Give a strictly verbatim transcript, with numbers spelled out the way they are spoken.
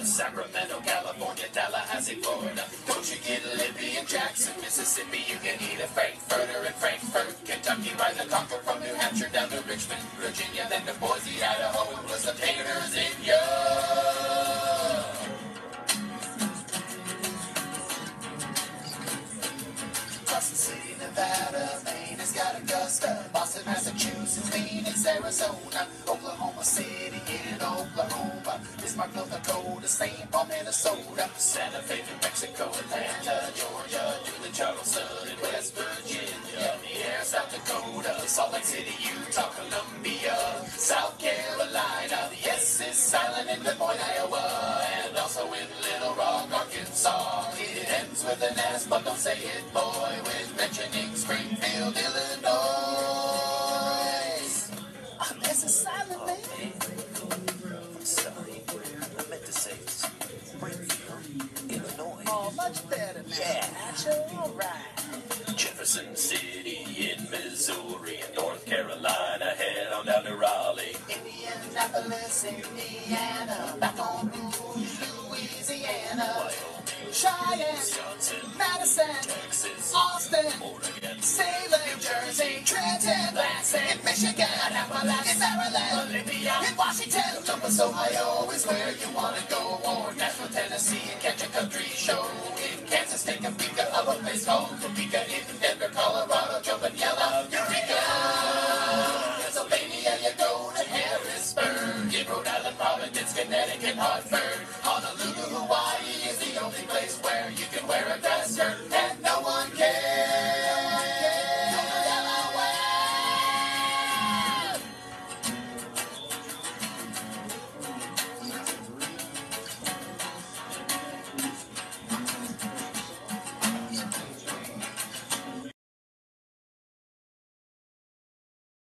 Sacramento, California, Tallahassee, Florida. Don't you get lippy in Jackson, Mississippi? You can eat a Frankfurter in Frankfurt, Kentucky. Ride the Conquer from New Hampshire down to Richmond, Virginia, then to Boise, Idaho, and plus the taters in ya. Carson City, Nevada, Maine has got Augusta, Boston, Massachusetts, Phoenix, Arizona, Oklahoma City in Oklahoma, Bismarck, North Dakota, Saint Paul, Minnesota, Santa Fe, New Mexico, Atlanta, Georgia, Dublin, Charleston, and West Virginia, Pierre, South Dakota, Salt Lake City, Utah, Columbia, South Carolina, the S is silent in Des Moines, Iowa, and also in Little Rock, Arkansas. It ends with an S, but don't say it, boy, with mentioning Springfield, Illinois. Oh, this is silent, man. I'm sorry. I meant to say Springfield, Illinois. Oh, much better, man. Yeah. All right. Jefferson City in Missouri and North Carolina. Head on down to Raleigh. Indianapolis, Indiana. Baton Rouge, Louisiana. Wyoming, Cheyenne, Wisconsin, Madison, Texas, Austin, Oregon, Salem, New Jersey, Trenton, Lansing, Michigan, Appalachia, Maryland, Olympia, in Washington, Columbus, Ohio is where you want to go. Or Nashville, Tennessee, and catch a country show. In Kansas, take a peek of a place called Topeka. In Denver, Colorado, jumping yellow, Eureka! Pennsylvania, you go to Harrisburg. In Rhode Island, Providence, Connecticut, Hartford. Honolulu, Hawaii is the only place where you can wear a dress shirt.